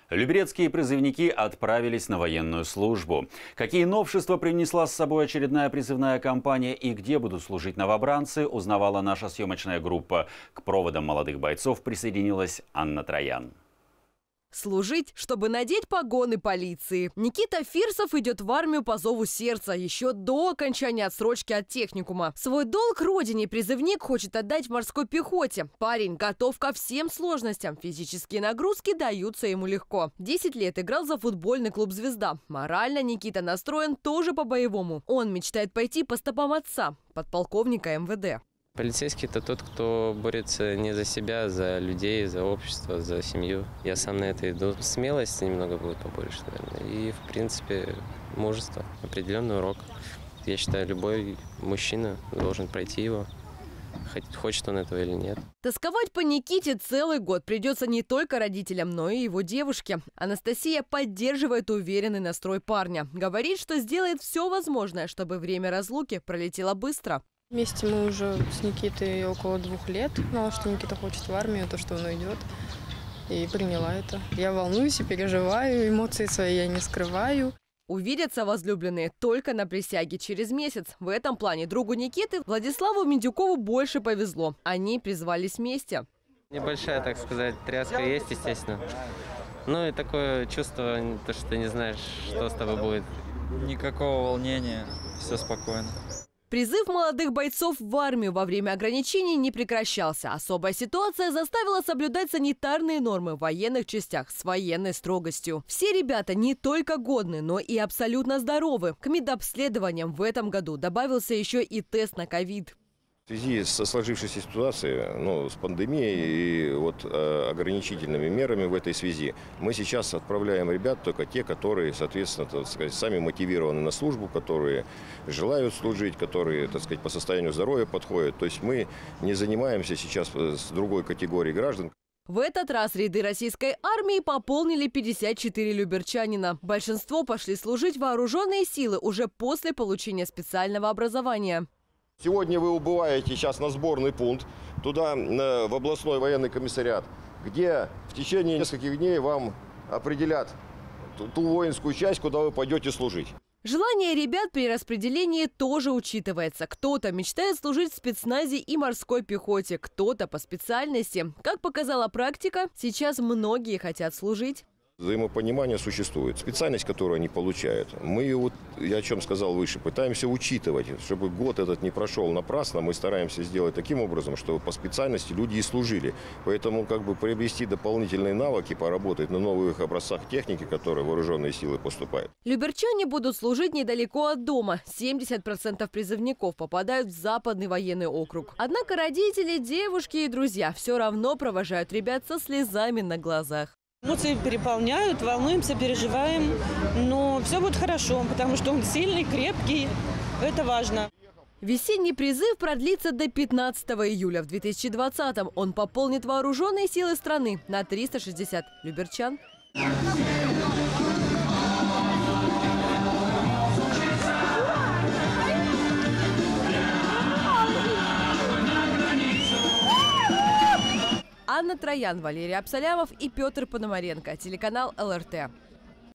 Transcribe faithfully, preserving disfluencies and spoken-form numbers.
Люберецкие призывники отправились на военную службу. Какие новшества принесла с собой очередная призывная кампания и где будут служить новобранцы, узнавала наша съемочная группа. К проводам молодых бойцов присоединилась Анна Троян. Служить, чтобы надеть погоны полиции. Никита Фирсов идет в армию по зову сердца еще до окончания отсрочки от техникума. Свой долг родине призывник хочет отдать в морской пехоте. Парень готов ко всем сложностям. Физические нагрузки даются ему легко. десять лет играл за футбольный клуб «Звезда». Морально Никита настроен тоже по-боевому. Он мечтает пойти по стопам отца, подполковника эм вэ дэ. Полицейский – это тот, кто борется не за себя, за людей, за общество, за семью. Я сам на это иду. Смелости немного будет побольше, наверное. И, в принципе, мужество. Определенный урок. Я считаю, любой мужчина должен пройти его, хочет он этого или нет. Тосковать по Никите целый год придется не только родителям, но и его девушке. Анастасия поддерживает уверенный настрой парня. Говорит, что сделает все возможное, чтобы время разлуки пролетело быстро. Вместе мы уже с Никитой около двух лет. Знала, что Никита хочет в армию, то, что он уйдет. И приняла это. Я волнуюсь и переживаю, эмоции свои я не скрываю. Увидятся возлюбленные только на присяге через месяц. В этом плане другу Никиты, Владиславу Медюкову, больше повезло. Они призвались вместе. Небольшая, так сказать, тряска есть, естественно. Ну и такое чувство, то, что ты не знаешь, что с тобой будет. Никакого волнения, все спокойно. Призыв молодых бойцов в армию во время ограничений не прекращался. Особая ситуация заставила соблюдать санитарные нормы в военных частях с военной строгостью. Все ребята не только годны, но и абсолютно здоровы. К медобследованиям в этом году добавился еще и тест на ковид. В связи со сложившейся ситуацией, ну, с пандемией и вот, э, ограничительными мерами в этой связи, мы сейчас отправляем ребят только те, которые, соответственно, так сказать, сами мотивированы на службу, которые желают служить, которые, так сказать, по состоянию здоровья подходят. То есть мы не занимаемся сейчас с другой категорией граждан. В этот раз ряды российской армии пополнили пятьдесят четыре люберчанина. Большинство пошли служить в вооруженные силы уже после получения специального образования. Сегодня вы убываете сейчас на сборный пункт, туда, в областной военный комиссариат, где в течение нескольких дней вам определят ту воинскую часть, куда вы пойдете служить. Желание ребят при распределении тоже учитывается. Кто-то мечтает служить в спецназе и морской пехоте, кто-то по специальности. Как показала практика, сейчас многие хотят служить. Взаимопонимание существует. Специальность, которую они получают, мы ее, я о чем сказал выше, пытаемся учитывать, чтобы год этот не прошел напрасно. Мы стараемся сделать таким образом, чтобы по специальности люди и служили. Поэтому как бы приобрести дополнительные навыки, поработать на новых образцах техники, которые вооруженные силы поступают. Люберчане будут служить недалеко от дома. семьдесят процентов призывников попадают в Западный военный округ. Однако родители, девушки и друзья все равно провожают ребят со слезами на глазах. Эмоции переполняют, волнуемся, переживаем, но все будет хорошо, потому что он сильный, крепкий, это важно. Весенний призыв продлится до пятнадцатого июля. В две тысячи двадцатом он пополнит вооруженные силы страны на триста шестьдесят люберчан. Анна Троян, Валерий Абсалямов и Петр Пономаренко. Телеканал эл эр тэ.